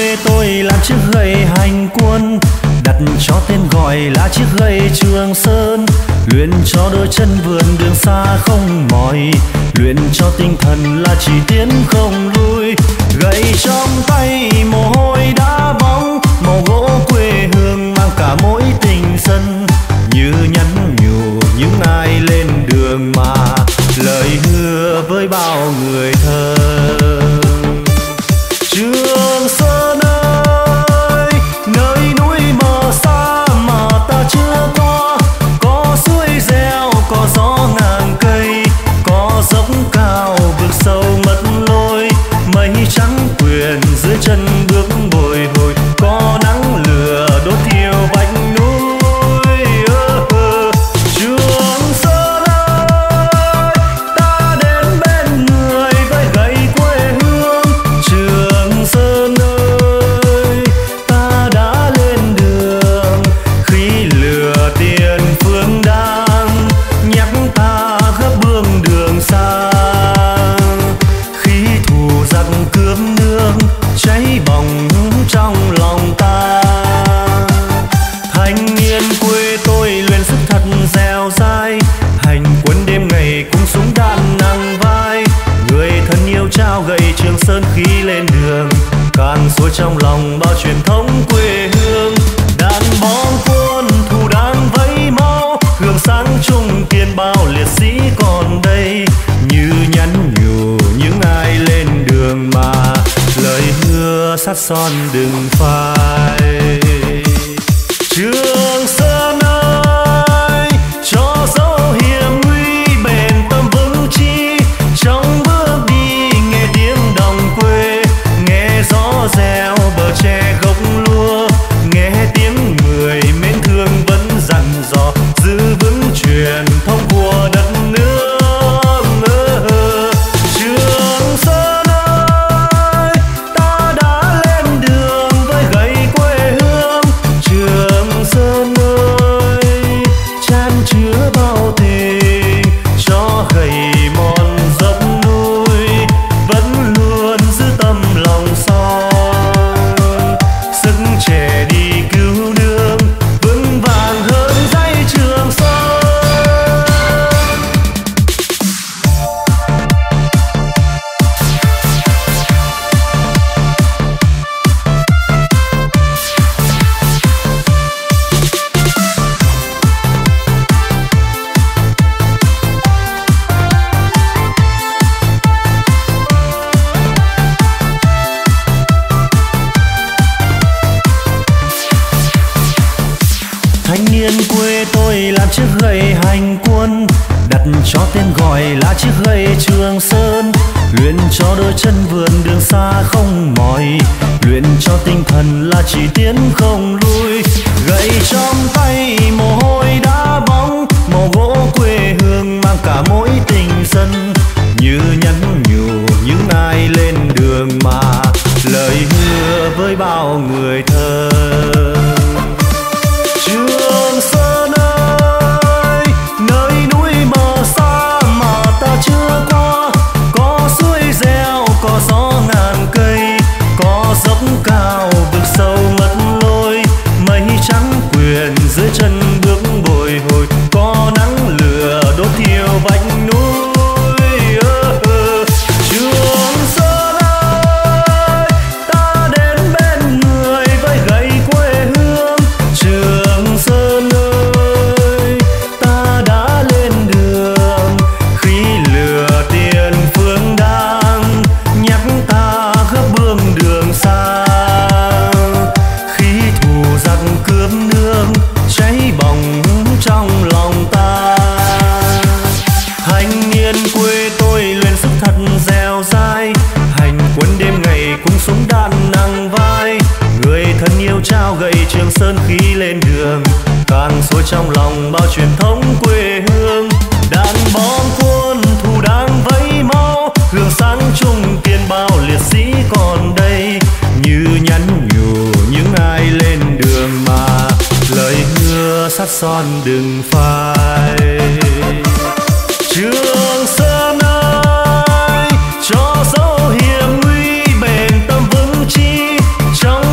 quê tôi làm chiếc gậy hành quân, đặt cho tên gọi là chiếc gậy Trường Sơn. Luyện cho đôi chân vườn đường xa không mỏi, luyện cho tinh thần là chỉ tiến không lui. Gậy trong tay mồ hôi đá bóng, màu gỗ quê hương mang cả mỗi tình dân, như nhắn nhủ những ai lên đường mà lời hứa với bao người thân. Trường Sơn ơi, nơi núi mờ xa mà ta chưa qua, có suối reo, có gió ngàn cây, có dốc cao vực sâu mất lối, mây trắng quyền dưới chân bước bồi hồi, có nắng lửa đốt thiêu vách núi. Trường Sơn ơi, ta đến bên người với gậy quê hương. Trường Sơn ơi, ta đã lên đường khi lửa tiền phương đang nhắc ta gấp bước đường xa, khi thù giặc cướp nước cháy bỏng trong lòng ta. Thanh niên quê tôi luyện sức thật dẻo dai, hành quân đêm ngày cùng súng đạn nặng vai. Người thân yêu trao gậy Trường Sơn khi lên đường, càng sôi trong lòng bao truyền thống quê hương. Đàn bom quân thù đang vẫy máu, gương sáng chung tiền bao liệt sĩ còn đây, như nhắn nhủ những ai lên đường mà lời hứa sắt son đừng phai. Trường Sơn ơi, cho dấu hiểm nguy bền tâm vững chí, trong bước đi nghe tiếng đồng quê, nghe gió reo bờ tre gốc lúa, nghe tiếng người mến thương vẫn dặn dò giữ vững truyền thống của đất nước. Trường Sơn ơi, ta đã lên đường với gậy quê hương. Trường Sơn ơi, chan chứa bao tình cho gầy mòn dốc núi, vẫn luôn giữ tâm lòng son, sức trẻ đi cứu nước vững vàng hơn dãy Trường Sơn. Thanh niên quê tôi làm chiếc gậy hành quân, đặt cho tên gọi là chiếc gậy Trường Sơn. Luyện cho đôi chân vườn đường xa không mỏi, luyện cho tinh thần là chỉ tiến không lui. Gậy trong tay mồ hôi đá bóng, màu gỗ quê hương mang cả mỗi tình dân, như nhắn nhủ những ai lên đường mà lời hứa với bao người thân. Trường Sơn ơi, nơi núi mờ xa mà ta chưa qua, có suối reo, có gió ngàn cây, có dốc cao vực sâu mất lối, mây trắng quyền dưới chân bước bồi hồi, có nắng lửa đốt thiêu vách núi. Trường Sơn ơi, ta đến bên người với gậy quê hương. Trường Sơn ơi, ta đã lên đường khi lửa tiền phương đang nhắc ta gấp bước đường xa, khi thù giặc cướp nước cháy bỏng trong lòng ta. Thanh niên quê tôi luyện sức thật dẻo dai, hành quân đêm ngày cùng súng đạn nặng vai. Người thân yêu trao gậy Trường Sơn khi lên đường, càng sôi trong lòng bao truyền thống quê hương. Đàn bom quân thù đang vẫy máu, gương sáng chung tiền bao liệt sĩ còn đây, như nhắn nhủ những ai lên đường mà lời hứa sắt son đừng phai. Trường Sơn ơi, cho dấu hiểm nguy bền tâm vững chí, trong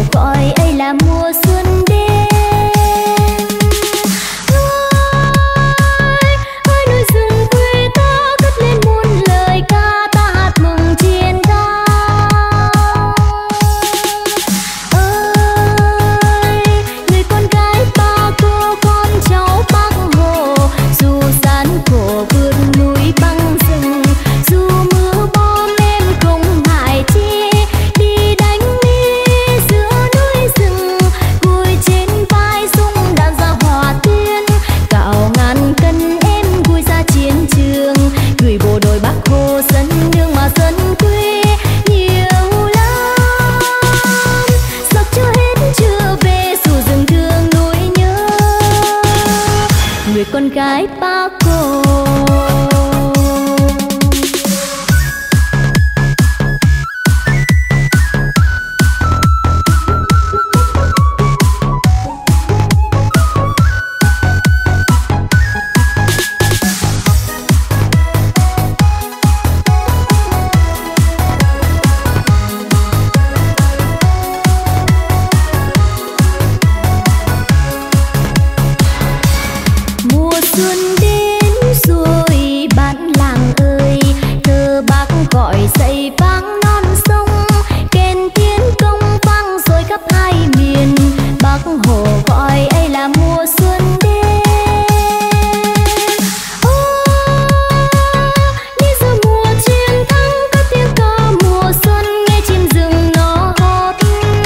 gọi ấy là mùa xuân đến. Ơi núi rừng quê ta cất lên muôn lời ca, ta hát mừng chiến thắng. Ơi người con gái ba cô con cháu Bác Hồ, dù gian khổ vượt núi băng rừng, dù mưa bom em không ngại chi, đi đánh đi giữa núi rừng, vui trên vai súng đạn ra hòa tuyến, cạo ngàn cân em vui ra chiến trường, gửi bộ đội Bác Hồ dân nương mà dân quê nhiều lắm. Giặc chưa hết chưa về dù rừng thương nỗi nhớ, người con gái Bác Hồ. Mùa xuân đến rồi bạn làng ơi, thơ Bác gọi dậy vang non sông, kèn tiến công vang rồi khắp hai miền, Bác Hồ gọi ấy là mùa xuân đến. Đi giữa mùa chiến thắng, các tiếng ca mùa xuân nghe chim rừng nó hót.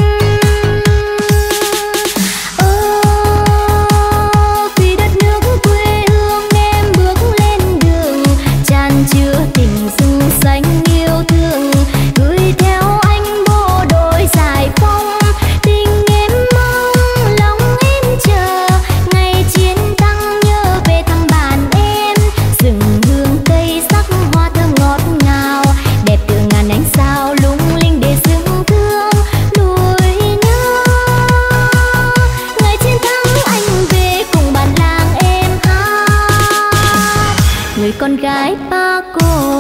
Vì đất nước quê hương em bước lên đường, tràn chứa tình rừng xanh yêu thương, gửi theo anh bộ đội giải phóng, tình em mong lòng em chờ, ngày chiến thắng nhớ về thăm bản em, rừng hương cây sắc hoa thơm ngọt ngào, đẹp từ ngàn ánh sao lung linh để rừng thương nuôi nhớ. Ngày chiến thắng anh về cùng bản làng em hát, người con gái Bác Hồ.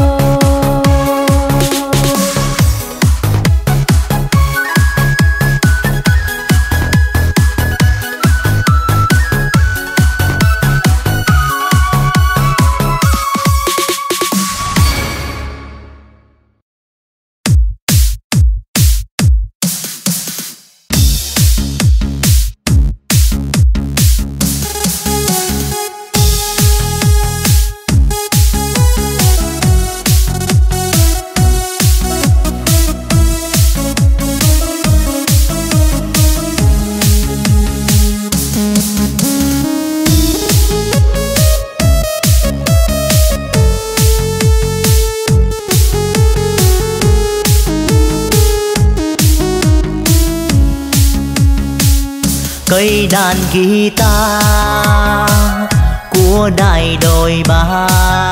Cây đàn guitar của đại đội 3,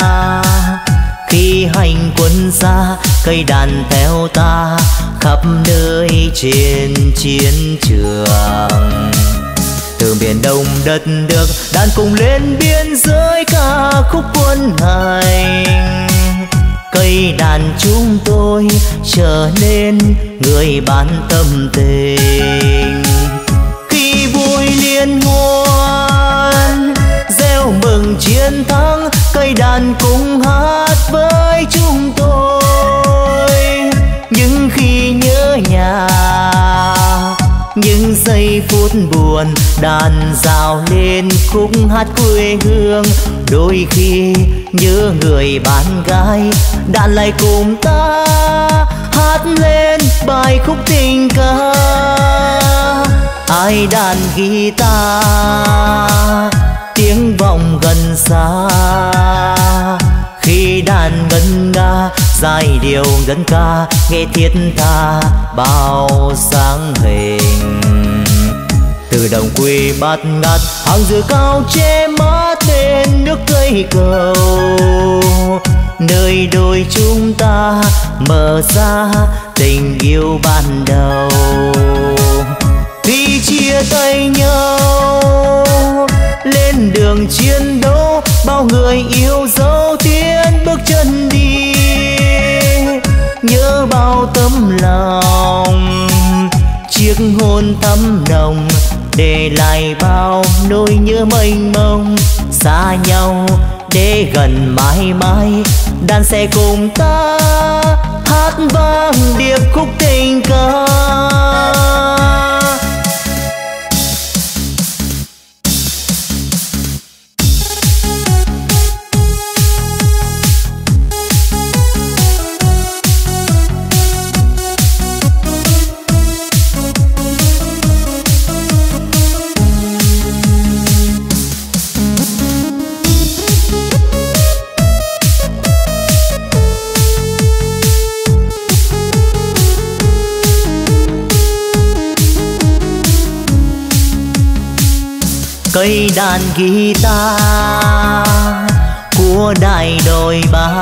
khi hành quân xa cây đàn theo ta khắp nơi trên chiến trường. Từ miền Đông đất nước đàn cùng lên biên giới ca khúc quân hành, cây đàn chúng tôi trở nên người bạn tâm tình. Khi vui liên hoan reo mừng chiến thắng, cây đàn cùng hát với chúng tôi. Nhưng khi nhớ nhà, những giây phút buồn, đàn dạo lên khúc hát quê hương. Đôi khi nhớ người bạn gái, đàn lại cùng ta hát lên bài khúc tình ca. Ai đàn guitar tiếng vọng gần xa, khi đàn ngân nga giai điệu dân ca nghe thiết tha bao sáng hình. Từ đồng quê bát ngát hàng dừa cao che mát bên nước cây cầu, nơi đôi chúng ta mở ra tình yêu ban đầu. Khi chia tay nhau lên đường chiến đấu, bao người yêu dấu tiến bước chân đi, nhớ bao tấm lòng chiếc chiếc hôn thắm nồng để lại bao nỗi nhớ mênh mông. Xa nhau để gần mãi mãi, đàn sẽ cùng ta hát vang điệp khúc tình ca. Cây đàn guitar của đại đội 3,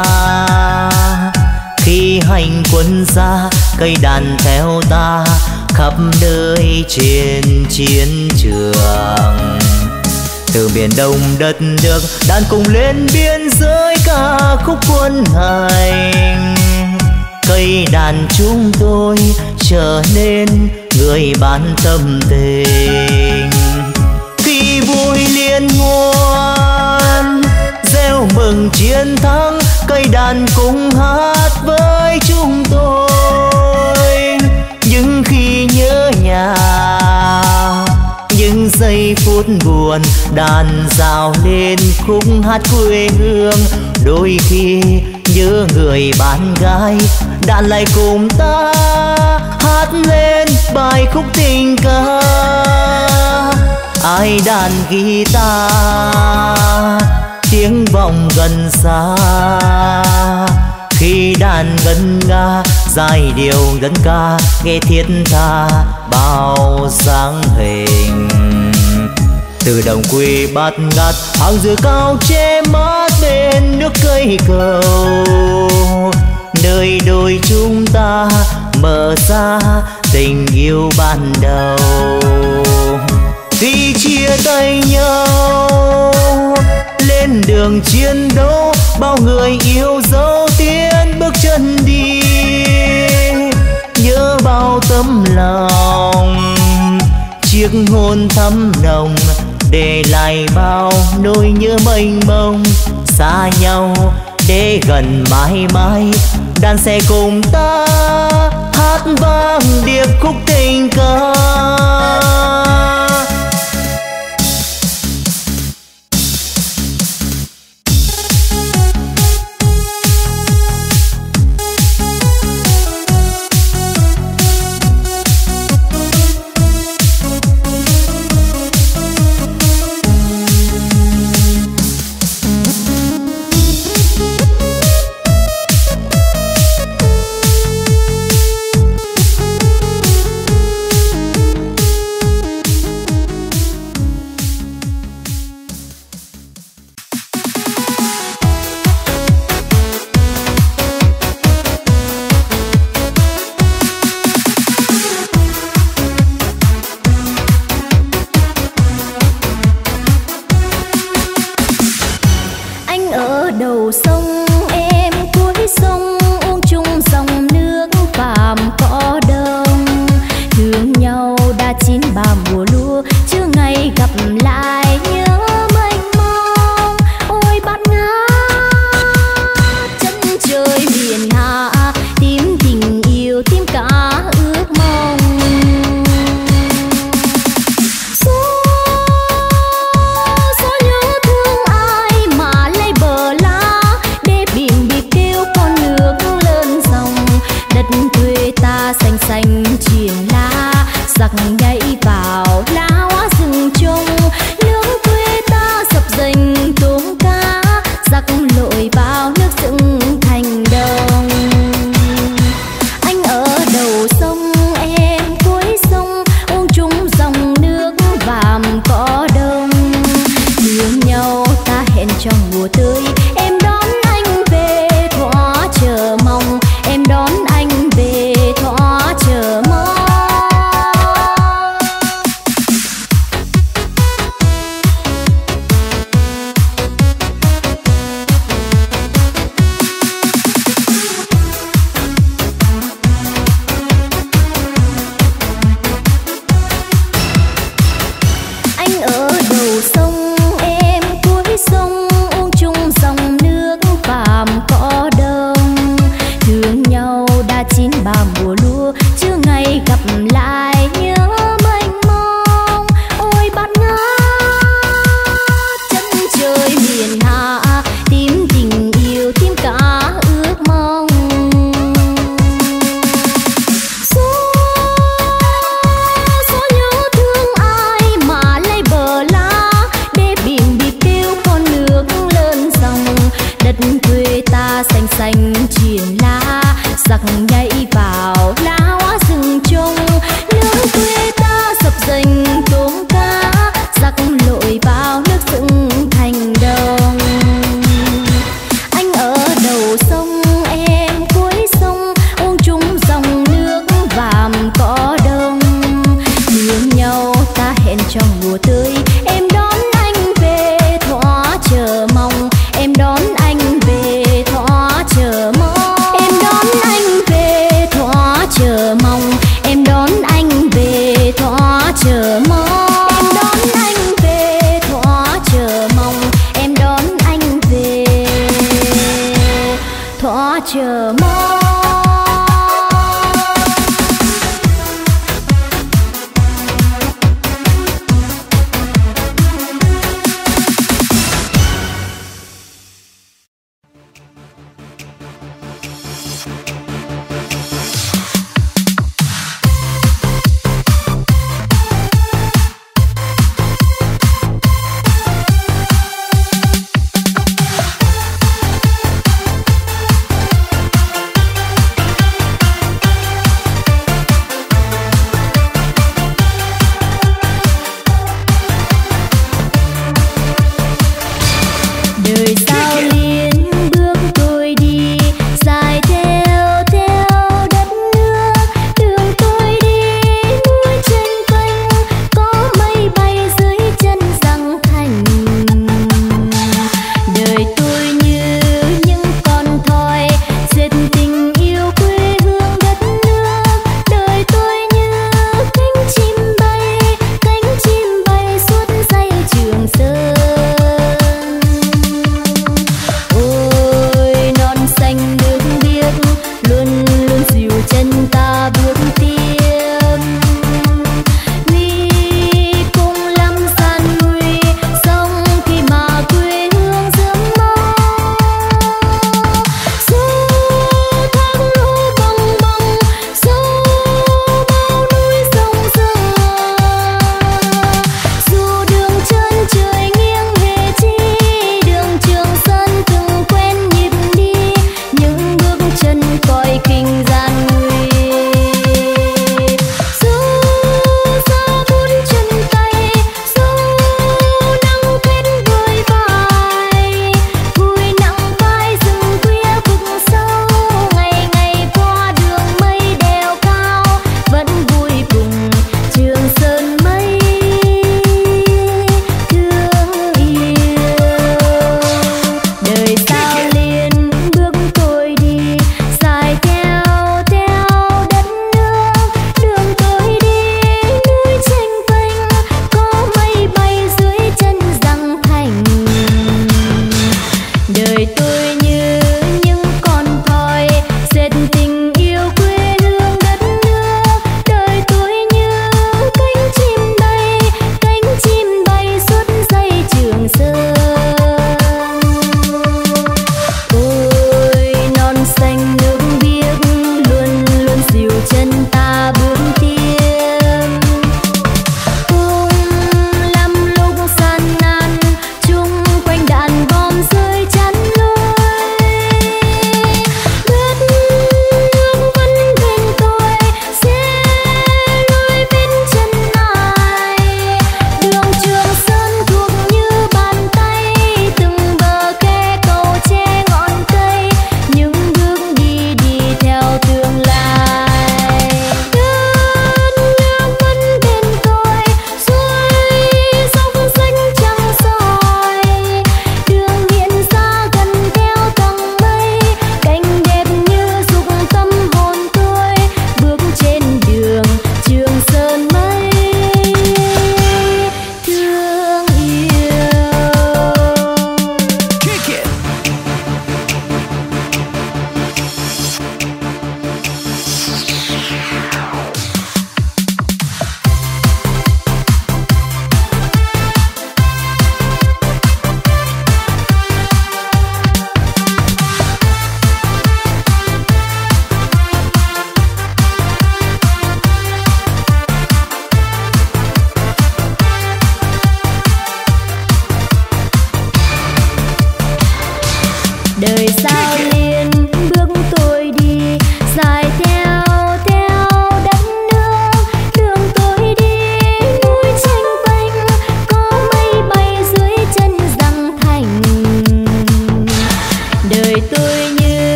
khi hành quân xa cây đàn theo ta khắp nơi trên chiến trường. Từ biển Đông đất nước đàn cùng lên biên giới ca khúc quân hành. Cây đàn chúng tôi trở nên người bạn tâm tình. Khi vui liên hoan reo mừng chiến thắng, cây đàn cùng hát với chúng tôi. Nhưng khi nhớ nhà, những giây phút buồn, đàn rào lên khúc hát quê hương. Đôi khi nhớ người bạn gái, đàn lại cùng ta hát lên bài khúc tình ca. Ai đàn guitar tiếng vọng gần xa, khi đàn ngân nga giai điệu dân ca nghe thiết tha bao sáng hình. Từ đồng quê bát ngát hàng dừa cao che mát bên nước cây cầu, nơi đôi chúng ta mở ra tình yêu ban đầu. Khi chia tay nhau lên đường chiến đấu, bao người yêu dấu tiến bước chân đi. Nhớ bao tấm lòng, chiếc hôn thắm nồng để lại bao nỗi nhớ mênh mông. Xa nhau để gần mãi mãi, đàn sẽ cùng ta hát vang điệp khúc tình ca.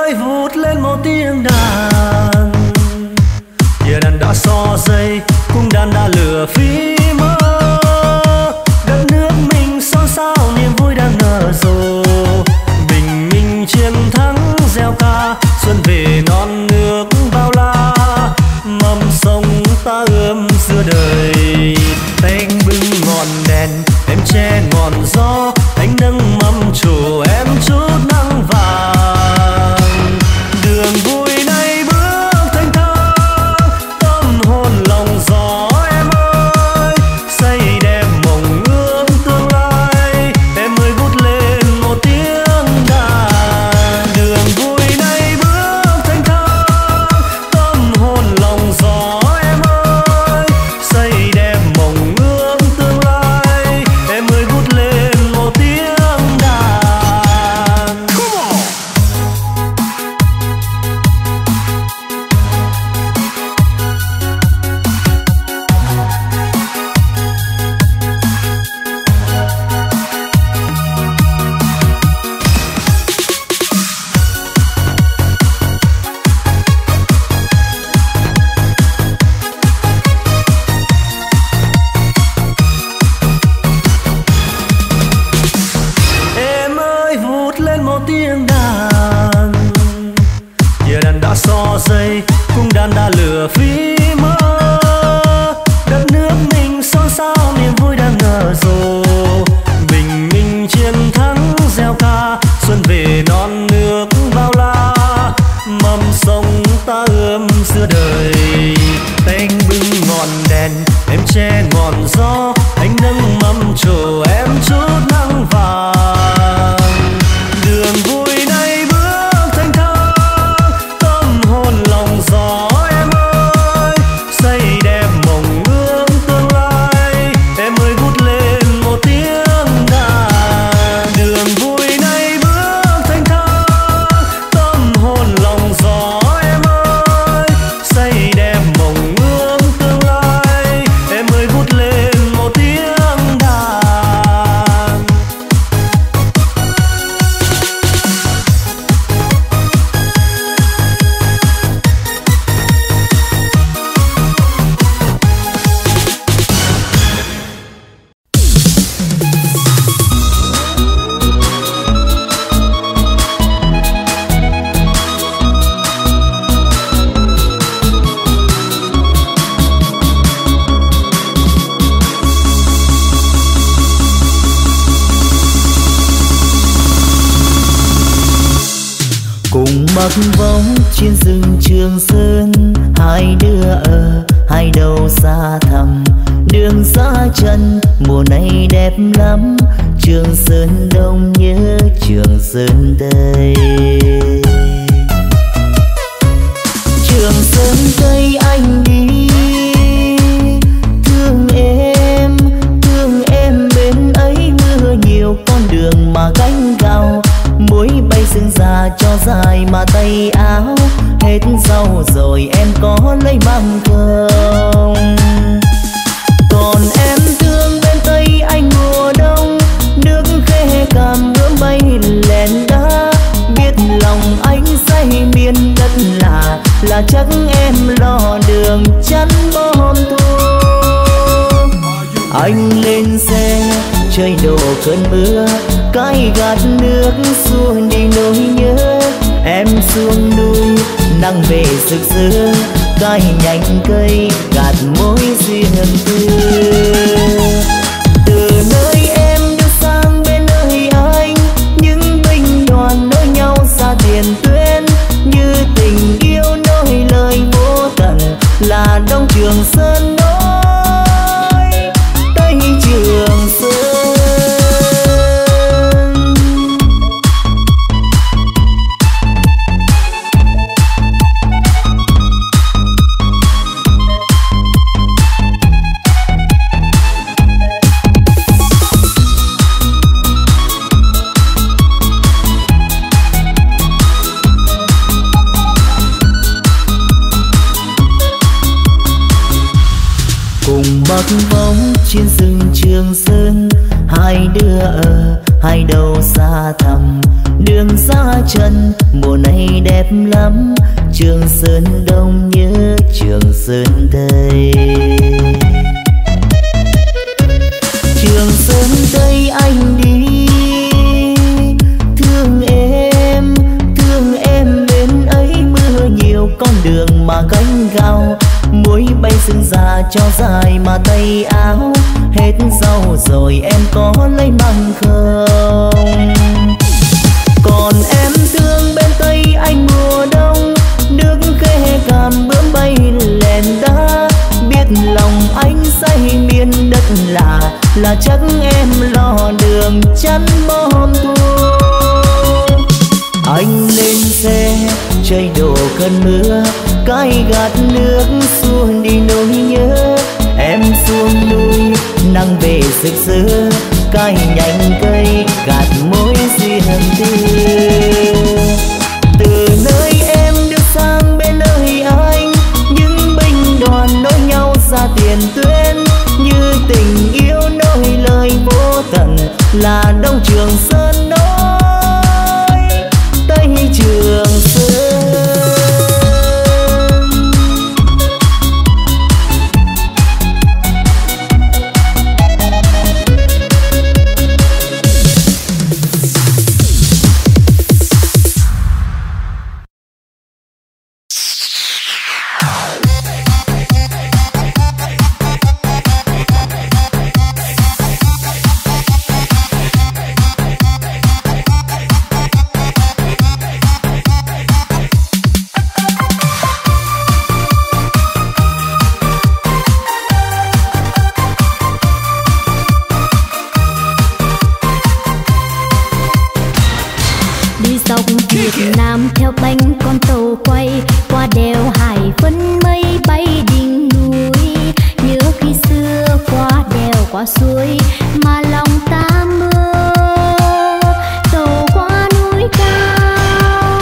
ơi vút lên một tiếng đàn, tia đàn đã so dây, cung đàn đã lửa phí mơ. Đất nước mình xôn xao niềm vui đang nở rộ, bình minh chiến thắng gieo ca, xuân về non nước bao la. Mâm sông ta ươm giữa đời, tay anh bưng ngọn đèn, em che ngọn gió, anh nâng mâm trổ em chút nắng vàng. Đường vui nay bước thanh thang, tâm hồn lòng gió em ơi, xây đẹp mộng ước tương lai, em ơi vút lên một tiếng đàn. Đường vui nay bước thanh thang, tâm hồn lòng gió em ơi, xây đẹp mộng ước tương lai, em ơi vút lên một tiếng đàn. Come on! Em ơi vút lên một tiếng đàn, tia đàn đã so dây, cung đàn đã lửa phí mơ. Đất nước mình xôn xao niềm vui đang nở rộ, bình minh chiến thắng gieo ca, xuân về non nước bao la. Mâm sông ta ươm giữa đời, tay anh bưng ngọn đèn, em che ngọn gió, anh nâng mâm trổ em chút nắng vàng. Đường vui nay bước thanh thang, tâm hồn lòng gió em ơi, xây đẹp mộng ước tương lai, em ơi vút lên một tiếng đàn. Đường vui nay bước thanh thang, tâm hồn lòng gió em ơi, xây đẹp mộng ước tương lai, em ơi vút lên một tiếng đàn. Cùng mặc bóng trên rừng Trường Sơn, hai đứa ở hai đầu xa thẳm. Đường xa chân mùa này đẹp lắm, Trường Sơn đông nhớ Trường Sơn Tây. Trường Sơn Tây anh đi, thương em bên ấy mưa nhiều, con đường mà gánh cao, muối bay sương già cho dài mà tay áo. Hết rau rồi em có lấy măng không? Còn em thương bên Tây anh mùa đông, nước Khê Càm bướm bay lèn đá. Biết lòng anh say miền đất là chắc em lo đường chắn bom thua. Anh lên xe chơi đổ cơn mưa, cái gạt nước xuông đi nỗi nhớ. Em xuống núi nắng về rực rỡ, cái nhành cây gạt mối duyên tư. Từ nơi em đưa sang bên nơi anh, những binh đoàn nối nhau xa tiền tuyến. Như tình yêu nối lời vô tận là Đông Trường Sơn nối Tây Trường Sơn. Cùng bắc bóng trên rừng Trường Sơn, hai đứa ở hai đầu xa thẳm, đường xa chân mùa này đẹp lắm. Trường Sơn Đông nhớ Trường Sơn Tây, Trường Sơn Tây anh đi. Thương em bên ấy mưa nhiều, con đường mà gánh gao. Muối bay sương già cho dài mà tay áo, hết rau rồi em có lấy măng không? Còn em thương bên Tây anh mùa đông, nước Khê Càm bướm bay lèn đá. Biết lòng anh say miền đất là chắc em lo đường chắn bom thu. Anh lên xe chơi đổ cơn mưa, cái gạt nước xuông đi nỗi nhớ. Em xuống núi nắng về sực sỡ, cái nhành cây gạt mối duyên tư. Từ nơi em được sang bên nơi anh, những binh đoàn nối nhau ra tiền tuyến. Như tình yêu nối lời vô tận là Đông Trường Sơn nối Tây Trường Sơn. Việt Nam theo bánh con tàu quay qua đèo Hải Vân, mây bay đỉnh núi. Nhớ khi xưa qua đèo qua suối mà lòng ta mơ, tàu qua núi cao.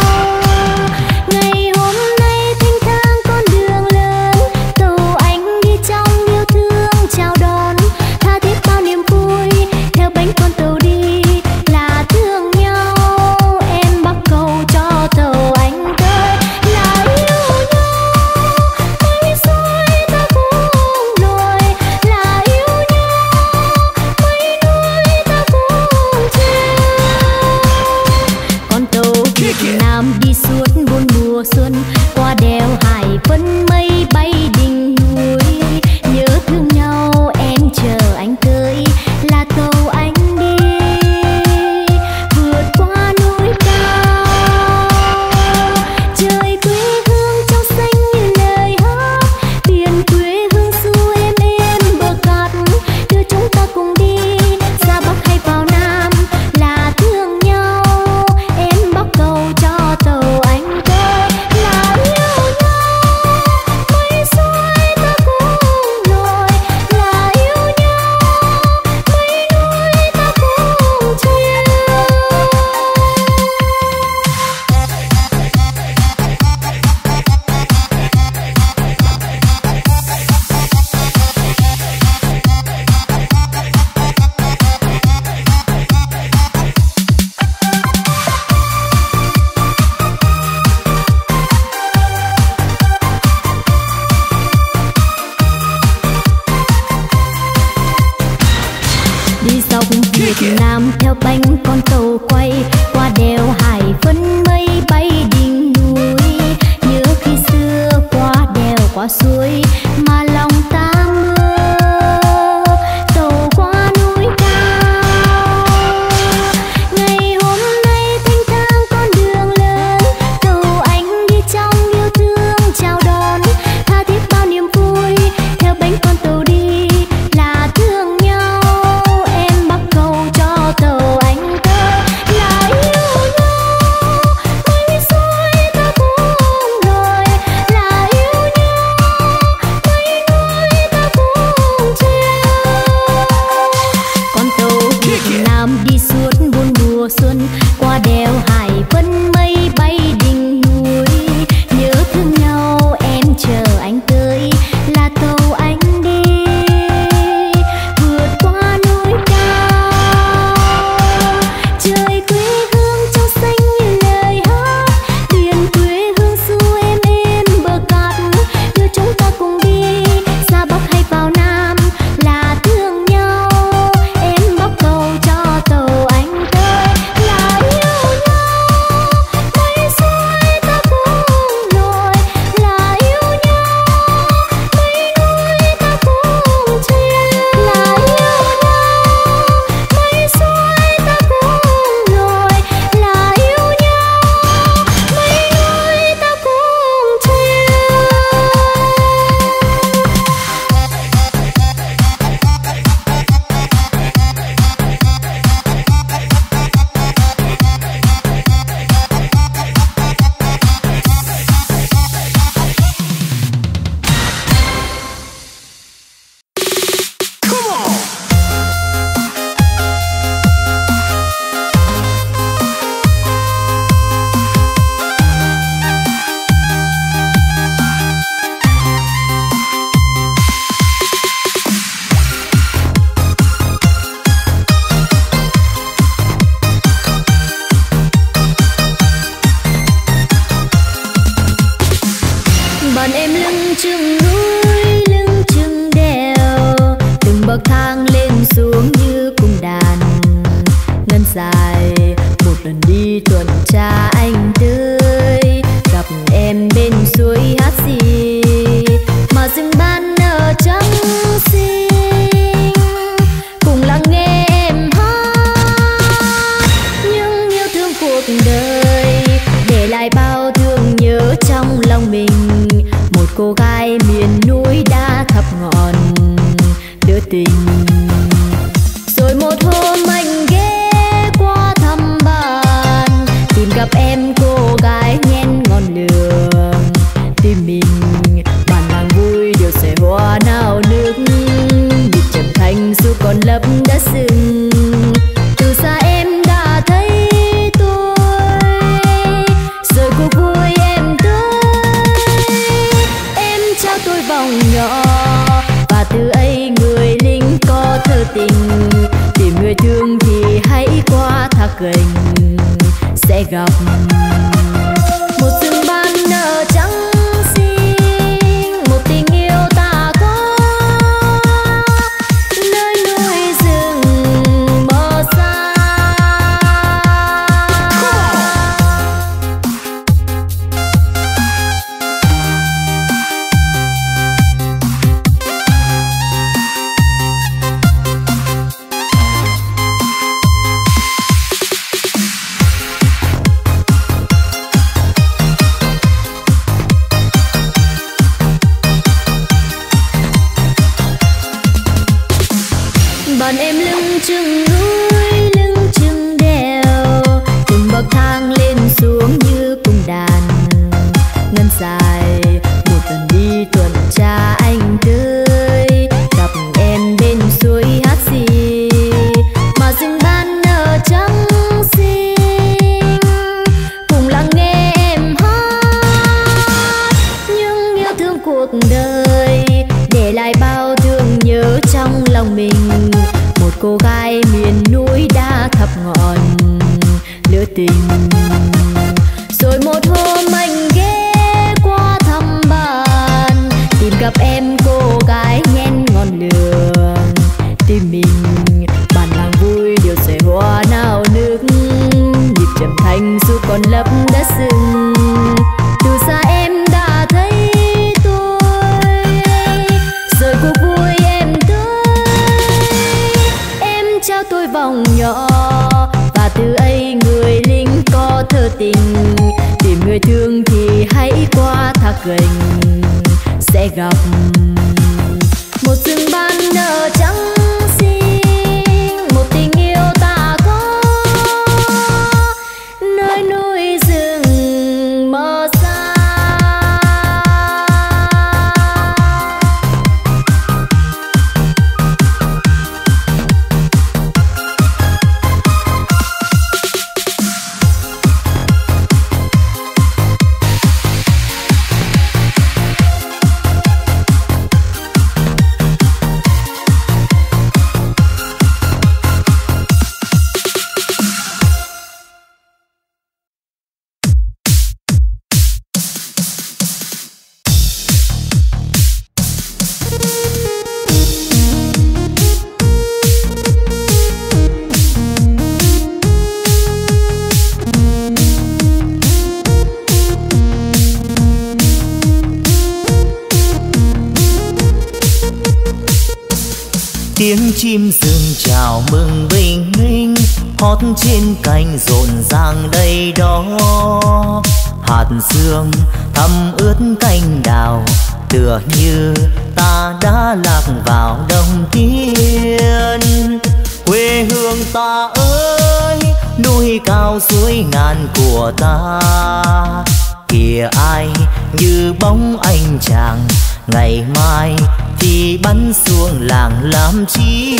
Ngày hôm nay thanh thang con đường lớn, tàu anh đi trong yêu thương chào đón. Tha thiết bao niềm vui theo bánh con tàu đi là thương nhau. Em bắt cầu cho tàu anh tới là yêu nhau. Mấy xuôi ta cùng lội là yêu nhau. Mấy núi ta cùng treo. Con tàu Việt Nam đi suốt bốn mùa xuân qua đèo Hải Vân, mây bay đỉnh núi. Nhớ thương nhau em chờ anh tới là tàu anh đi vượt qua núi cao. Trời quê hương trong xanh như lời hát, biển quê hương du êm bờ cát. Đưa chúng ta cùng đi ra Bắc hay vào Nam là thương nhau. Em bắt cầu cho tàu anh tới là yêu nhau. suối hát gì mà rừng ban nở trắng xinh, cùng lắng nghe em hát những yêu thương cuộc đời, để lại bao thương nhớ trong lòng mình. Một cô gái miền núi đã thập ngọn đưa tình, rồi một hôm anh ghé qua thăm bạn, tìm gặp em cô gái nhen ngon lường. Tim mình bàn hàng vui điều sẽ hoa nao nước, nhịp trầm thanh dù còn lấp đất rừng. Từ xa em đã thấy tôi, rồi cuộc vui em tới. Em trao tôi vòng nhỏ, và từ ấy người lính có thơ tình. Tìm người thương thì hãy qua thác gành, sẽ gặp một rừng ban nở trắng xinh, một tình yêu ta có nơi núi rừng mơ xa. Bọn em lưng chừng núi, lưng chừng đèo, từng bậc thang lên xuống như cung đàn ngân dài. Một lần đi tuần tra anh tới, gặp em bên suối hát gì mà rừng ban nở trắng xinh, cùng lắng nghe em hát những yêu thương cuộc đời, để lại bao thương nhớ trong lòng mình. Một cô gái miền núi đã thập ngọn lửa tình, rồi một hôm anh ghé qua thăm bạn, tìm gặp em cô gái nhen ngon lường. Tim mình bàn làng vui điều sẽ hoa nao nước, nhịp trầm thanh dù còn lấp đất rừng. Từ xa em đã thấy tôi, rồi cuộc vui em trao tôi vòng nhỏ, và từ ấy người lính có thơ tình. Tìm người thương thì hãy qua thác gành, sẽ gặp một rừng ban nở trắng xinh, một tình yêu ta có nơi núi rừng mơ xa. Tiếng chim rừng chào mừng bình minh, hót trên cành rộn ràng đây đó. Hạt sương thấm ướt cành đào, tựa như ta đã lạc vào đồng tiên. Quê hương ta ơi, núi cao suối ngàn của ta. Kìa ai như bóng anh chàng, ngày mai thì bắn xuống làng làm chi.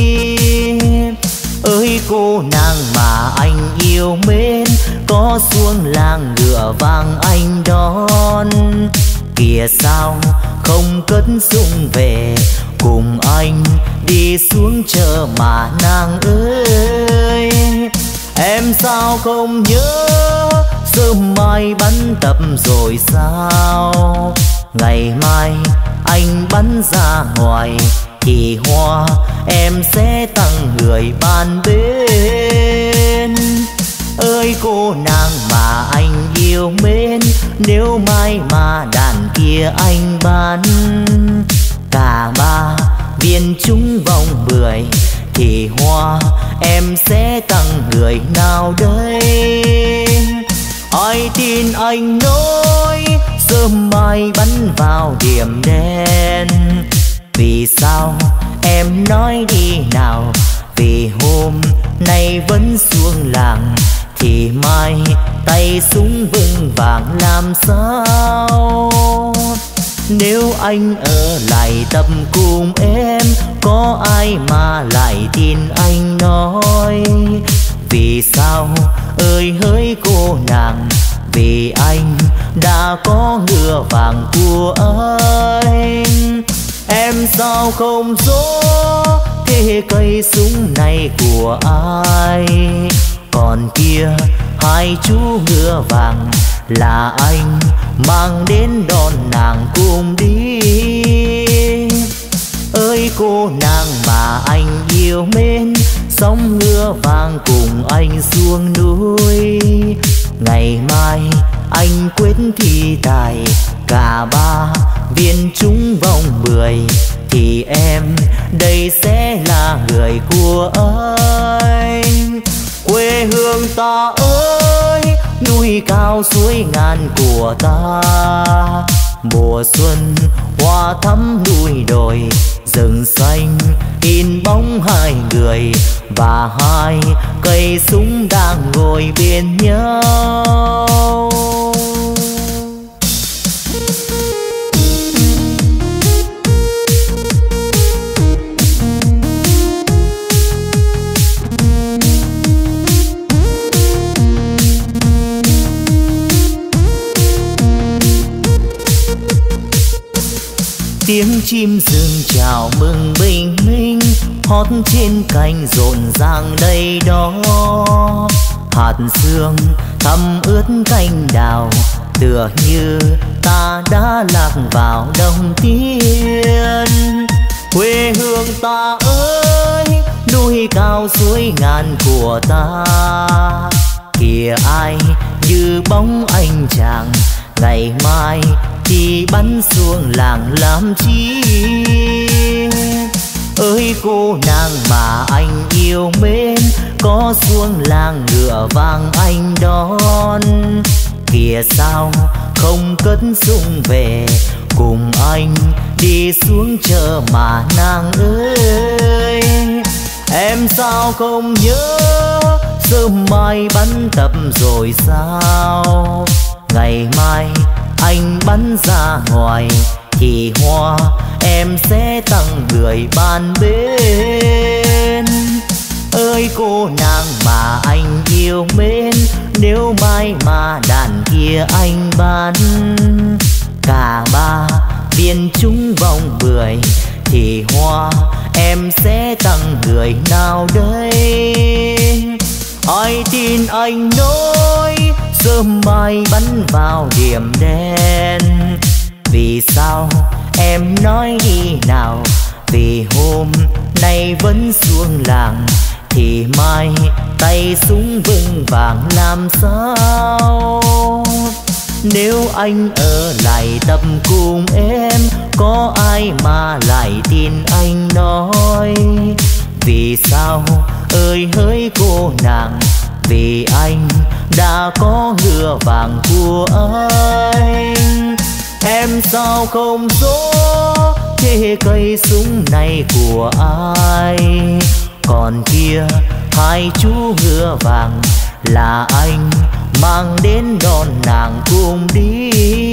Ơi cô nàng mà anh yêu mến, có xuống làng ngựa vàng anh đón. Kìa sao không cất súng về, cùng anh đi xuống chợ mà nàng ơi. Em sao không nhớ, sớm mai bắn tập rồi sao? Ngày mai anh bắn ra ngoài thì hoa em sẽ tặng người ban bên. Ơi cô nàng mà anh yêu mến, nếu mai mà đàn kia anh bán cả ba viên trúng vòng 10 thì hoa em sẽ tặng người nào đây? Ai tin anh nói sớm mai bắn vào điểm đen? Vì sao em nói đi nào? Vì hôm nay vẫn xuống làng thì mai tay súng vững vàng làm sao? Nếu anh ở lại tập cùng em, có ai mà lại tin anh nói? Vì sao ơi hỡi cô nàng, vì anh đã có ngựa vàng của anh. Em sao không rõ thế cây súng này của ai? Còn kia hai chú ngựa vàng là anh mang đến đón nàng cùng đi. Ơi cô nàng mà anh yêu mến, sóng ngựa vàng cùng anh xuống núi. Ngày mai anh quyết thi tài cả ba viên trúng vòng 10 thì em đây sẽ là người của anh. Quê hương ta ơi, núi cao suối ngàn của ta. Mùa xuân hoa thắm núi đồi, rừng xanh in bóng hai người và hai cây súng đang ngồi bên nhau. Tiếng chim rừng chào mừng bình minh, hót trên cành rộn ràng đây đó. Hạt sương thấm ướt cành đào, tựa như ta đã lạc vào đồng tiên. Quê hương ta ơi, núi cao suối ngàn của ta. Kìa ai như bóng anh chàng, ngày mai thì bắn xuống làng làm chi? Ơi cô nàng mà anh yêu mến, có xuống làng ngựa vàng anh đón. Kìa sao không cất súng về cùng anh đi xuống chợ mà nàng ơi? Em sao không nhớ sớm mai bắn tập rồi sao? Ngày mai anh bắn ra ngoài thì hoa em sẽ tặng người ban bên. Ơi cô nàng mà anh yêu mến, nếu mai mà đàn kia anh bán cả ba viên trúng vòng 10 thì hoa em sẽ tặng người nào đây? Ai tin anh nói sớm mai bắn vào điểm đen? Vì sao em nói đi nào? Vì hôm nay vẫn xuống làng thì mai tay súng vững vàng làm sao? Nếu anh ở lại tập cùng em, có ai mà lại tin anh nói? Vì sao ơi hỡi cô nàng, vì anh đã có ngựa vàng của anh. Em sao không rõ thế cây súng này của ai? Còn kia hai chú ngựa vàng là anh mang đến đón nàng cùng đi.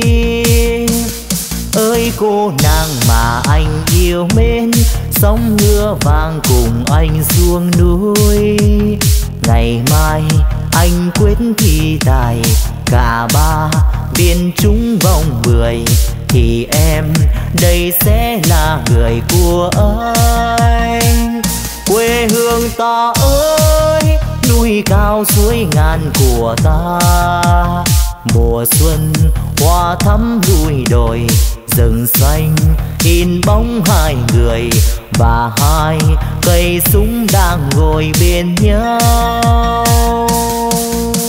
Ơi cô nàng mà anh yêu mến, sóng ngựa vàng cùng anh xuống núi. Ngày mai anh quyết thi tài cả ba viên trúng vòng 10 thì em đây sẽ là người của anh. Quê hương ta ơi, núi cao suối ngàn của ta. Mùa xuân hoa thắm núi đồi, rừng xanh in bóng hai người và hai cây súng đang ngồi bên nhau.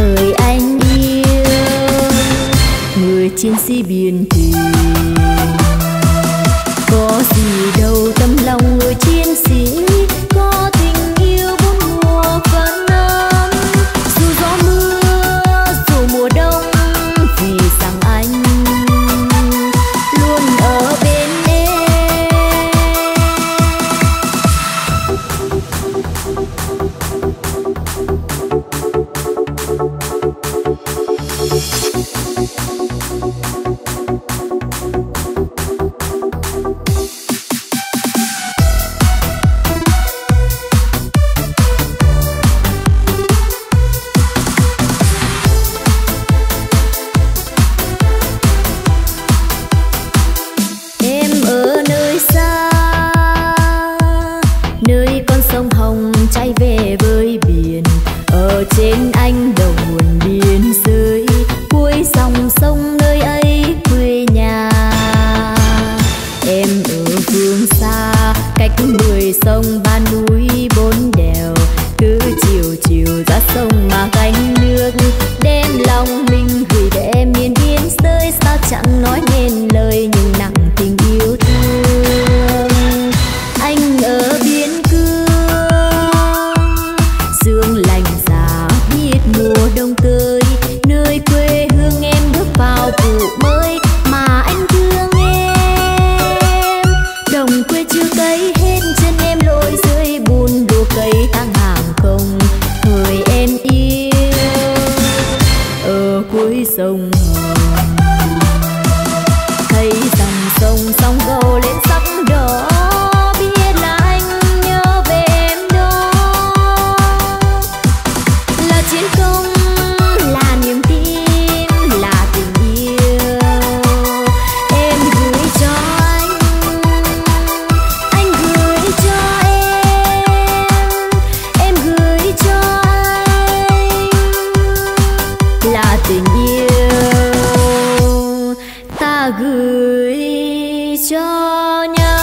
thời anh yêu người chiến sĩ biên thùy. Có gì đâu tấm lòng người chiến sĩ, có tình yêu bốn mùa vẫn ấm. Dù gió mưa dù mùa đông, vì rằng anh luôn ở bên em. Trên anh đầu nguồn biên giới, cuối dòng sông nơi ấy quê nhà. Em ở phương xa cách 10 sông 3 núi 4 đèo, cứ chiều chiều ra sông mà gánh nước, đem lòng mình gửi để em miền biên giới. Sao chẳng nói nên lời nhưng nặng tình yêu thương. Anh ở biên cương sương lạnh mùa đông tới, nơi quê hương em bước vào vụ mới mà anh thương em. Đồng quê chưa cấy hết chân em lội dưới bùn đùa cấy tăng hàng không thời em yêu ở cuối sông Hồng. Thấy dòng sông sóng gầu lên sắc đỏ, biết là anh nhớ về em đó. Là chiến công, là niềm tin, là tình yêu em gửi cho anh gửi cho em gửi cho anh. Là tình yêu ta gửi cho nhau.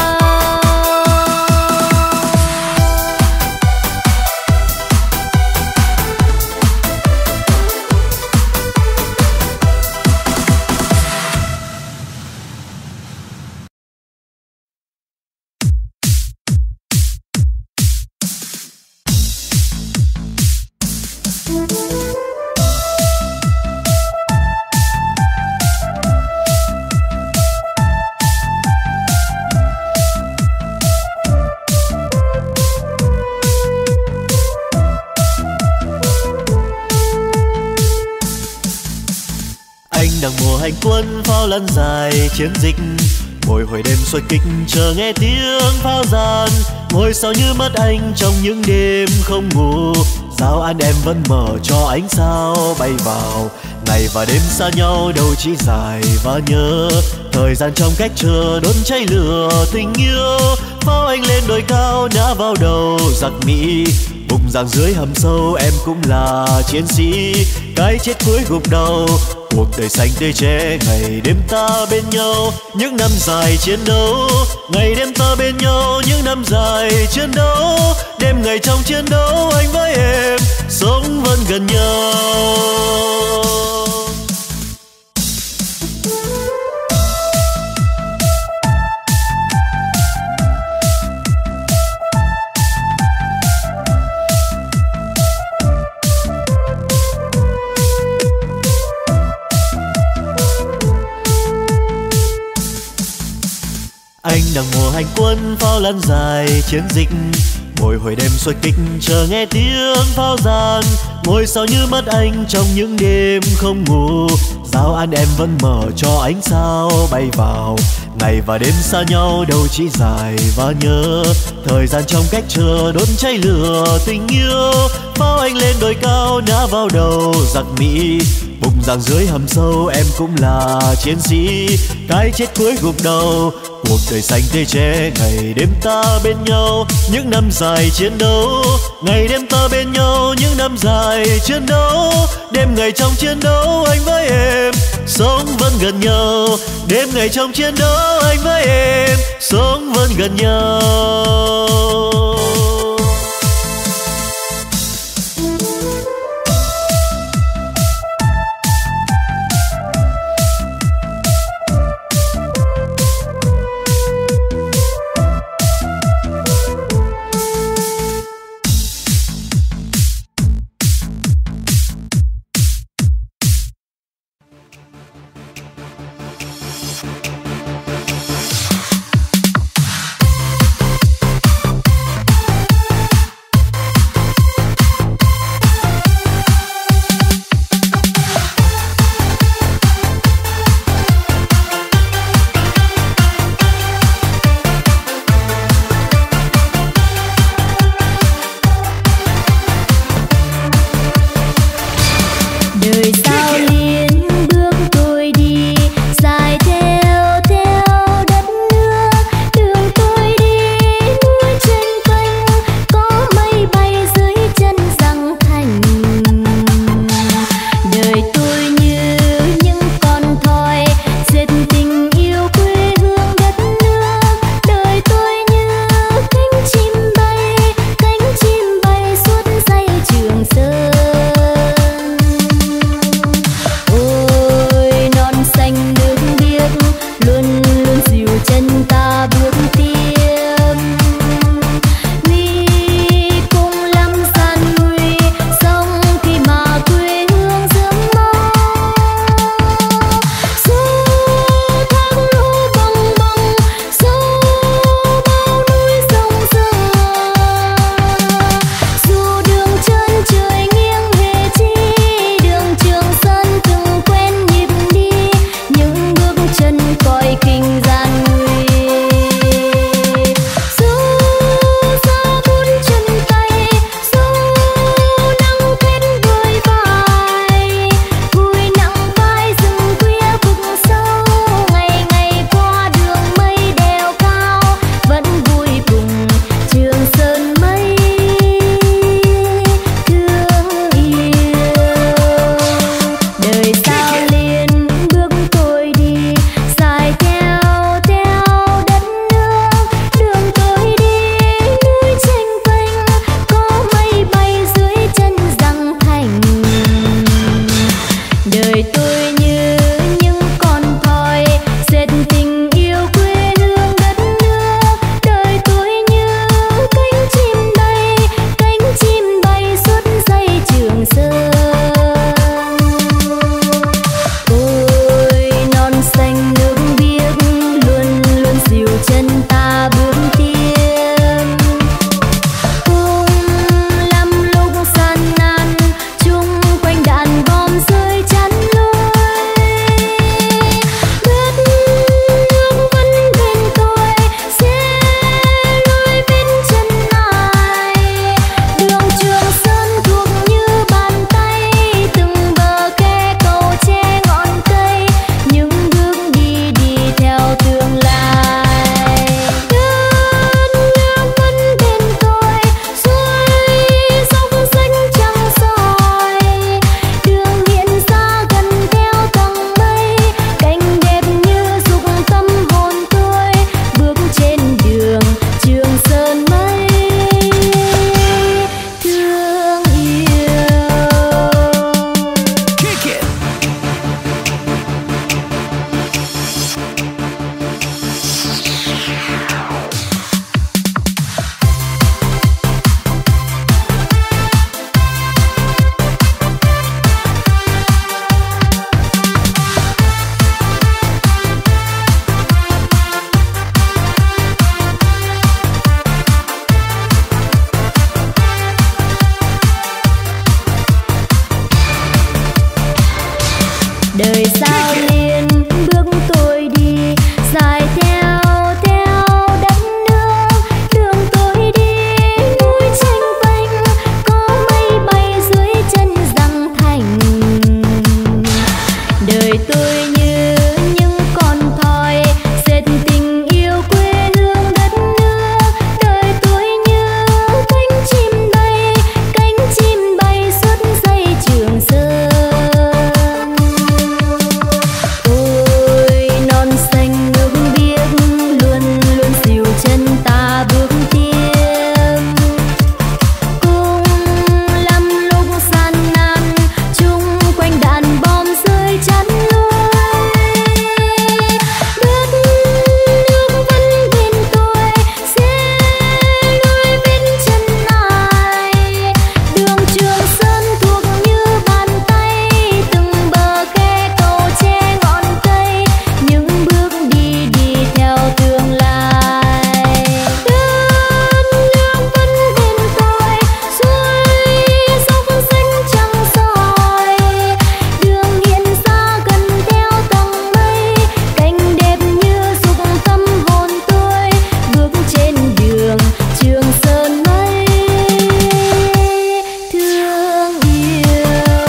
Đang mùa hành quân pháo lăn dài chiến dịch, bồi hồi đêm xuôi kích chờ nghe tiếng pháo giàn. Ngôi sao như mắt anh trong những đêm không ngủ, sao anh em vẫn mở cho ánh sao bay vào. Ngày và đêm xa nhau đâu chỉ dài và nhớ, thời gian trong cách chờ đốt cháy lửa tình yêu. Pháo anh lên đồi cao ngã vào đầu giặc Mỹ, bùng giằng dưới hầm sâu em cũng là chiến sĩ. Cái chết cuối gục đầu, cuộc đời xanh tươi trẻ, ngày đêm ta bên nhau những năm dài chiến đấu. Ngày đêm ta bên nhau những năm dài chiến đấu, đêm ngày trong chiến đấu anh với em sống vẫn gần nhau. Anh đang mùa hành quân pháo lăn dài chiến dịch, bồi hồi đêm xuôi kích chờ nghe tiếng pháo giàn. Ngôi sao như mắt anh trong những đêm không ngủ, sao anh em vẫn mở cho ánh sao bay vào. Ngày và đêm xa nhau đâu chỉ dài và nhớ, thời gian trong cách chờ đốt cháy lửa tình yêu. Pháo anh lên đồi cao ngã vào đầu giặc Mỹ, bùng giằng dưới hầm sâu em cũng là chiến sĩ. Cái chết cuối gục đầu, cuộc đời xanh tươi trẻ, ngày đêm ta bên nhau những năm dài chiến đấu. Ngày đêm ta bên nhau những năm dài chiến đấu, đêm ngày trong chiến đấu anh với em sống vẫn gần nhau. Đêm ngày trong chiến đấu anh với em sống vẫn gần nhau. đời sao liên bước tôi đi dài theo theo đất nước, đường tôi đi núi tranh vênh, có mây bay dưới chân răng thành. Đời tôi như những con thoi dệt tình yêu quê hương đất nước, đời tôi như cánh chim bay suốt dây Trường Sơn. Ôi non xanh nước biếc luôn luôn dìu chân ta bước tiếp, cùng lắm lúc gian nan chung quanh đạn bom rơi chắn lối. Đất nước vẫn bên tôi sẽ lối bên chân ai, đường Trường Sơn thuộc như bàn tay, từng bờ khe cầu tre ngọn cây, những bước đi đi theo tương lai. Đất nước vẫn bên tôi suối dốc xanh trắng soi, đường hiện ra gần theo tầng mây, cảnh đẹp như dục tâm hồn tôi bước trên đường Trường Sơn mây thương yêu.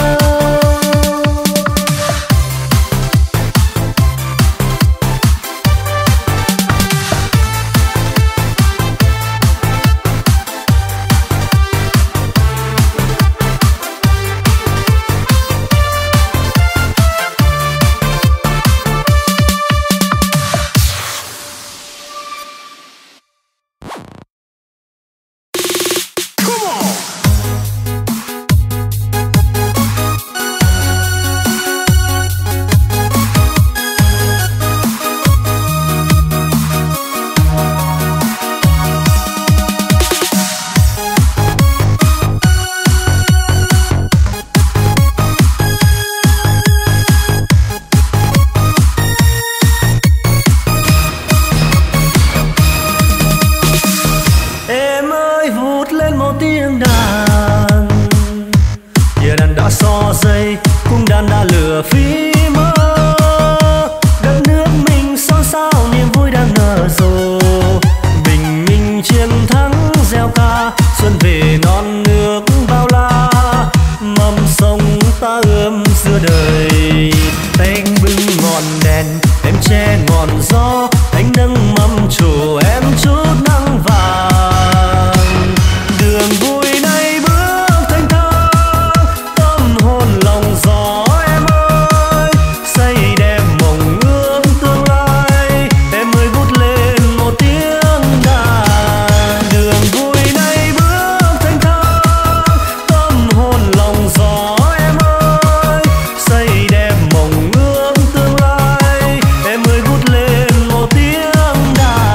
Em ơi vút lên một tiếng đàn, giờ đàn đã so dây, cung đàn đã lửa phí mơ. Đất nước mình xôn xao niềm vui đang nở rộ, bình minh chiến thắng gieo ca, xuân về non nước bao la, mầm sông ta ươm giữa đời. Tay anh bưng ngọn đèn, em che ngọn gió, anh nâng mâm trổ em chút nắng vàng. Đường vui nay bước thanh thang, tâm hồn lòng gió em ơi, xây đẹp mộng ước tương lai, em ơi vút lên một tiếng đàn. Đường vui nay bước thanh thang, tâm hồn lòng gió em ơi, xây đẹp mộng ước tương lai, em ơi vút lên một tiếng đàn.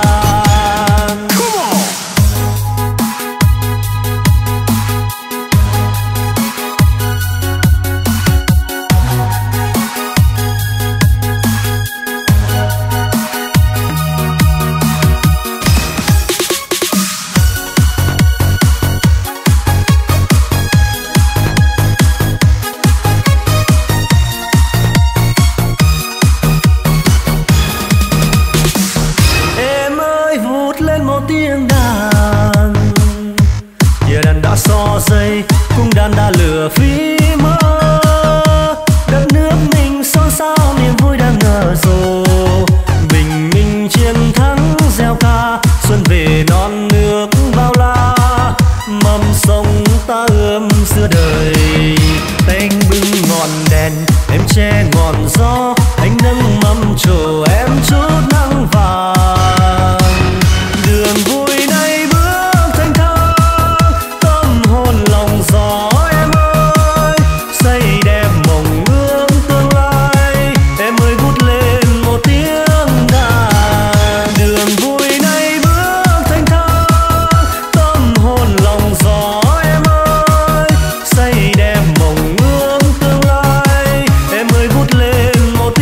Em ơi vút lên một tiếng đàn, giờ đàn đã so dây, cung đàn đã lửa phí mơ. Đất nước mình xôn xao niềm vui đang nở rộ, bình minh chiến thắng gieo ca, xuân về non nước bao la, mầm sông ta ươm giữa đời. Tay anh bưng ngọn đèn, em che ngọn gió, anh nâng mâm trổ em chút nắng vàng. Đường vui nay bước thanh thang, tâm hồn lòng gió em ơi, xây đẹp mộng ước tương lai, em ơi vút lên một tiếng đàn. Đường vui nay bước thanh thang, tâm hồn lòng gió em ơi, xây đẹp mộng ước tương lai, em ơi vút lên một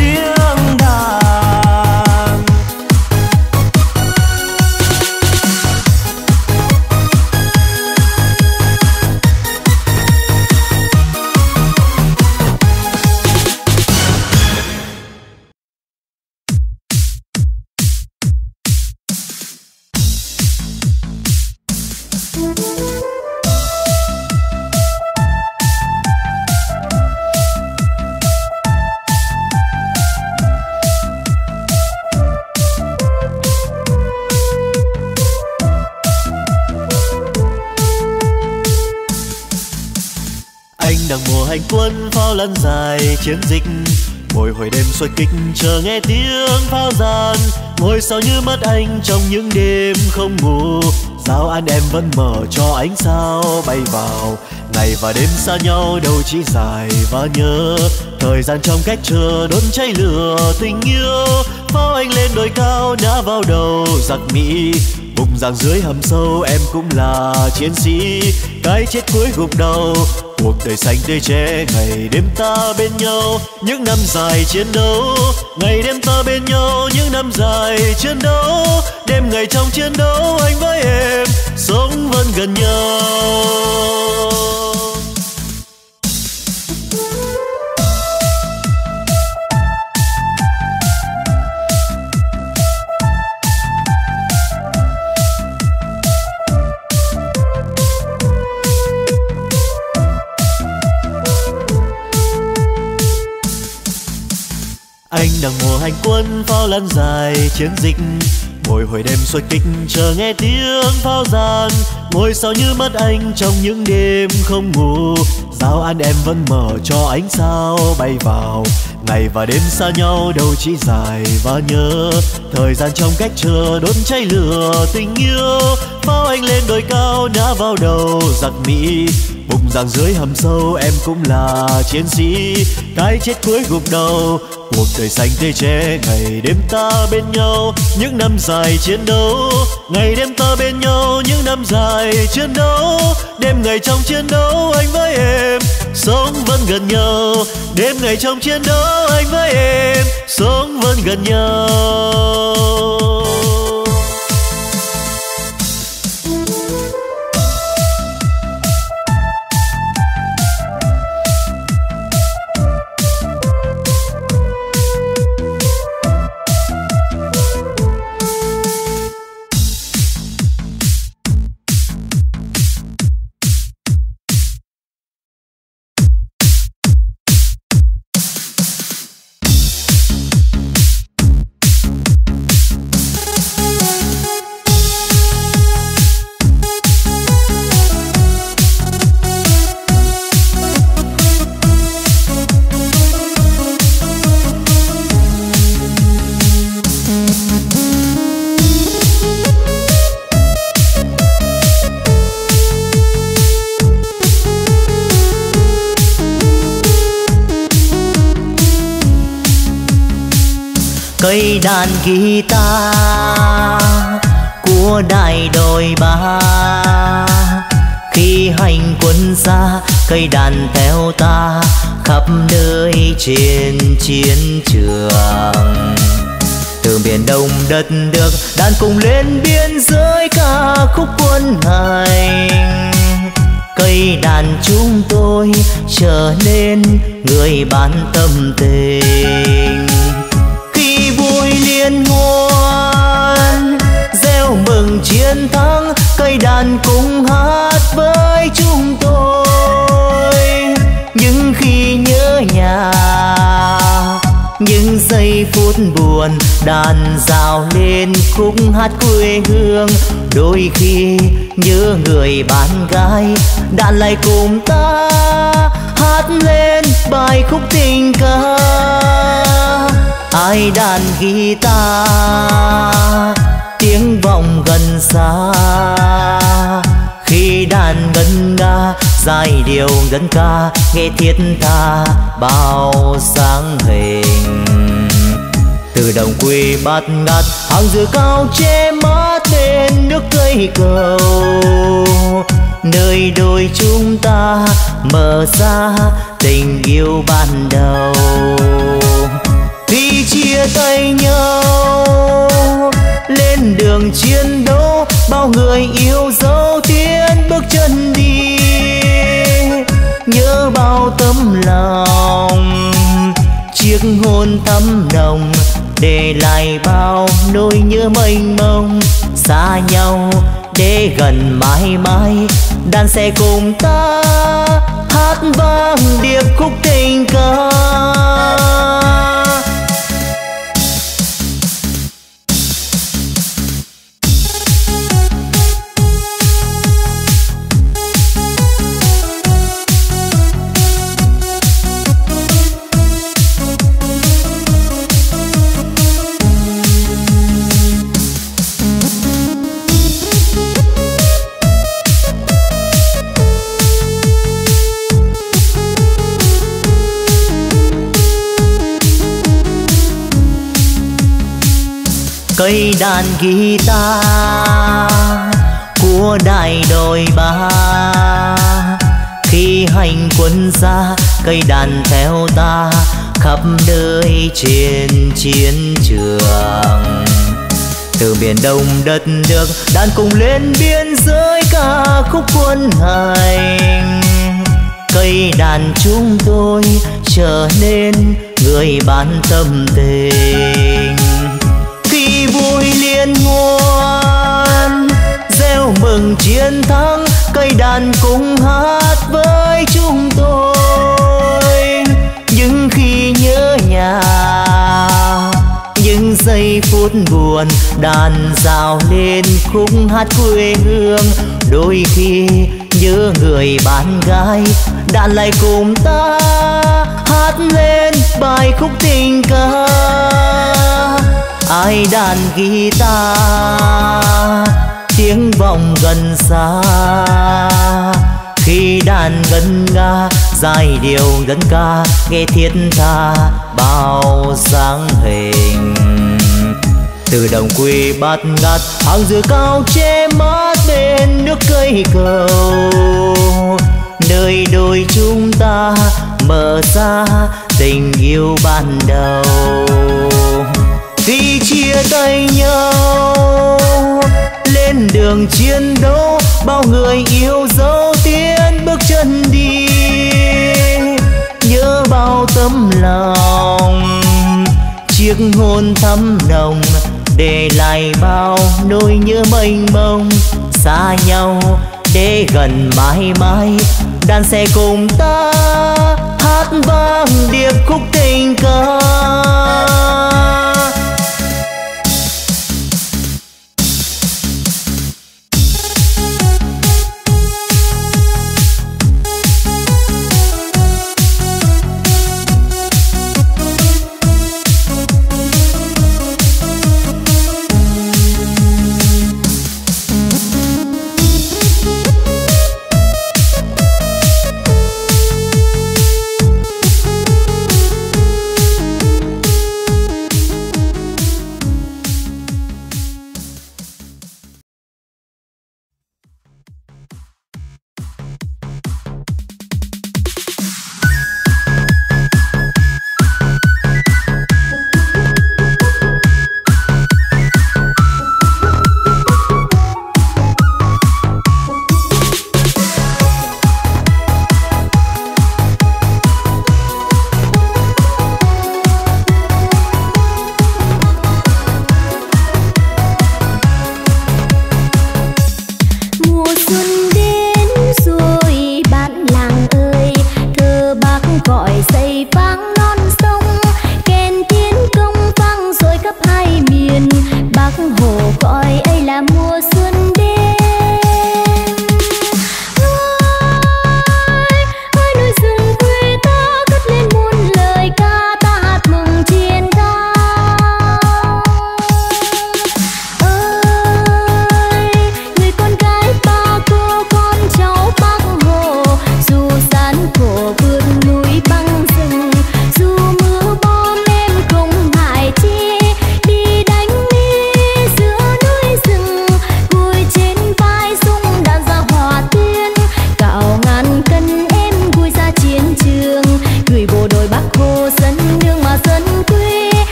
hành quân pháo lăn dài chiến dịch. Bồi hồi đêm xuôi kịch chờ nghe tiếng pháo giàn, ngôi sao như mất anh trong những đêm không ngủ. Sao anh em vẫn mở cho ánh sao bay vào, ngày và đêm xa nhau đâu chỉ dài và nhớ. Thời gian trong cách chờ đốt cháy lửa tình yêu. Pháo anh lên đồi cao đã vào đầu giặc Mỹ, bùng giằng dưới hầm sâu em cũng là chiến sĩ. Cái chết cuối gục đầu, cuộc đời xanh tươi trẻ, ngày đêm ta bên nhau những năm dài chiến đấu. Ngày đêm ta bên nhau những năm dài chiến đấu. Đêm ngày trong chiến đấu anh với em sống vẫn gần nhau. Anh đang mùa hành quân pháo lăn dài chiến dịch. Bồi hồi đêm xuôi kịch chờ nghe tiếng pháo giàn, ngôi sao như mất anh trong những đêm không ngủ. Sao anh em vẫn mở cho ánh sao bay vào, ngày và đêm xa nhau đâu chỉ dài và nhớ. Thời gian trong cách chờ đốt cháy lửa tình yêu. Pháo anh lên đồi cao đã vào đầu giặc Mỹ, bùng giằng dưới hầm sâu em cũng là chiến sĩ. Cái chết cuối gục đầu, cuộc đời xanh tươi trẻ, ngày đêm ta bên nhau những năm dài chiến đấu. Ngày đêm ta bên nhau những năm dài chiến đấu. Đêm ngày trong chiến đấu anh với em sống vẫn gần nhau. Đêm ngày trong chiến đấu anh với em sống vẫn gần nhau. Cây đàn guitar của đại đội 3, khi hành quân xa cây đàn theo ta khắp nơi trên chiến trường. Từ biển Đông đất nước đàn cùng lên biên giới ca khúc quân hành. Cây đàn chúng tôi trở nên người bạn tâm tình. Khi vui liên hoan reo mừng chiến thắng, cây đàn cùng hát với chúng tôi. Nhưng khi nhớ nhà, những giây phút buồn, đàn rào lên khúc hát quê hương. Đôi khi nhớ người bạn gái, đàn lại cùng ta hát lên bài khúc tình ca. Ai đàn guitar tiếng vọng gần xa, khi đàn ngân nga giai điệu ngân ca nghe thiết tha bao sáng hình. Từ đồng quê bát ngát hàng dừa cao che mát bên nước cây cầu, nơi đôi chúng ta mở ra tình yêu ban đầu. Khi chia tay nhau lên đường chiến đấu, bao người yêu dấu tiến bước chân đi. Nhớ bao tấm lòng, chiếc hôn thắm nồng, để lại bao nỗi nhớ mênh mông. Xa nhau để gần mãi mãi, đàn sẽ cùng ta hát vang điệp khúc tình ca. cây đàn guitar của đại đội 3. Khi hành quân xa cây đàn theo ta khắp nơi trên chiến trường. Từ biển Đông đất nước đàn cùng lên biên giới ca khúc quân hành. Cây đàn chúng tôi trở nên người bạn tâm tình. Khi vui liên hoan reo mừng chiến thắng, cây đàn cùng hát với chúng tôi. Nhưng khi nhớ nhà, những giây phút buồn, đàn dạo lên khúc hát quê hương. Đôi khi nhớ người bạn gái, đàn lại cùng ta hát lên bài khúc tình ca. Ai đàn guitar tiếng vọng gần xa, khi đàn ngân nga giai điệu dân ca nghe thiết tha bao dáng hình. Từ đồng quê bát ngát hàng dừa cao che mát bên nước cây cầu, nơi đôi chúng ta mở ra tình yêu ban đầu. Khi chia tay nhau lên đường chiến đấu, bao người yêu dấu tiến bước chân đi. Nhớ bao tấm lòng, chiếc hôn thắm nồng để lại bao nỗi nhớ mênh mông. Xa nhau để gần mãi mãi, đàn sẽ cùng ta hát vang điệp khúc tình ca.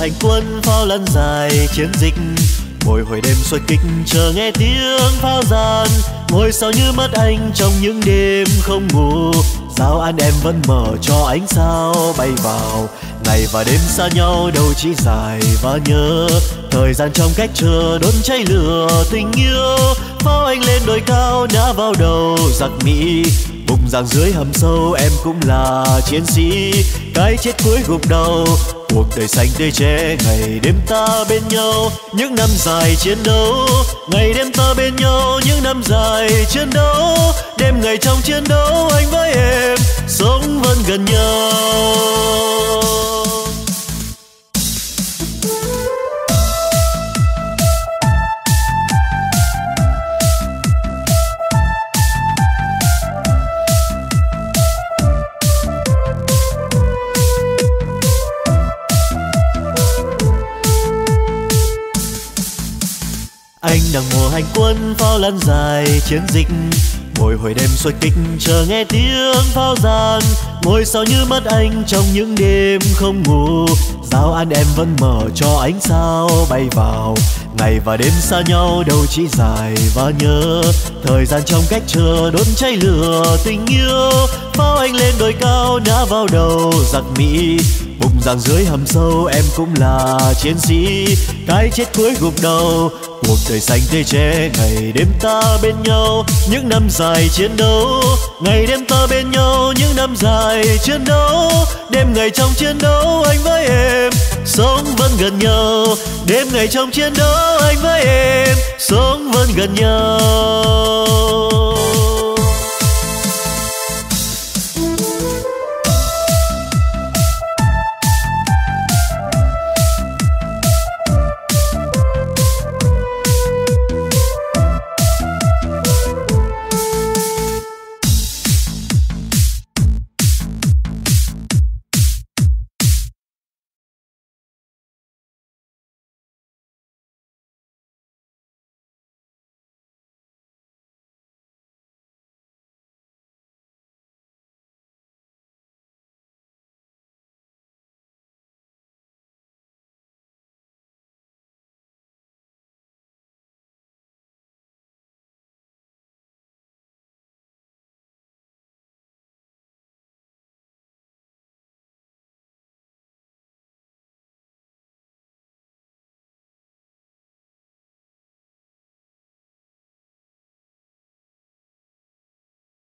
hành quân pháo lăn dài chiến dịch. Mỗi hồi đêm xuôi kích chờ nghe tiếng pháo giàn, ngôi sao như mắt anh trong những đêm không ngủ. Giao an em vẫn mở cho ánh sao bay vào, ngày và đêm xa nhau đâu chỉ dài và nhớ. Thời gian trong cách chờ đốt cháy lửa tình yêu. Pháo anh lên đồi cao ngã vào đầu giặc Mỹ, bụng giang dưới hầm sâu em cũng là chiến sĩ. Cái chết cuối gục đầu, cuộc đời xanh tươi trẻ, ngày đêm ta bên nhau những năm dài chiến đấu. Ngày đêm ta bên nhau những năm dài chiến đấu. Đêm ngày trong chiến đấu anh với em sống vẫn gần nhau. Anh đang mùa hành quân pháo lăn dài chiến dịch. Mỗi hồi đêm xuôi kích chờ nghe tiếng pháo giàn, ngôi sao như mắt anh trong những đêm không ngủ. Giao an em vẫn mở cho ánh sao bay vào, ngày và đêm xa nhau đâu chỉ dài và nhớ. Thời gian trong cách chờ đốt cháy lửa tình yêu. Pháo anh lên đồi cao ngã vào đầu giặc Mỹ, bụng giang dưới hầm sâu em cũng là chiến sĩ. Cái chết cuối gục đầu, cuộc đời xanh tươi trẻ, ngày đêm ta bên nhau những năm dài chiến đấu. Ngày đêm ta bên nhau những năm dài chiến đấu. Đêm ngày trong chiến đấu anh với em sống vẫn gần nhau. Đêm ngày trong chiến đấu anh với em sống vẫn gần nhau.